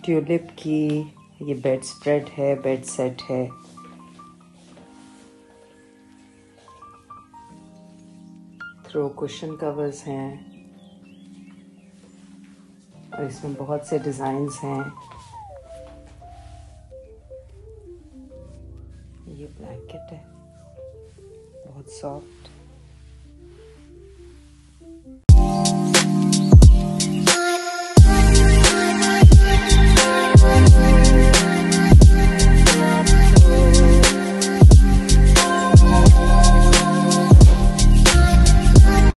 Tulip की ये bed spread है, बेड सेट है। थ्रो कुशन कवर्स हैं और इसमें बहुत से डिज़ाइंस हैं। ये ब्लैंकेट है, बहुत सॉफ्ट।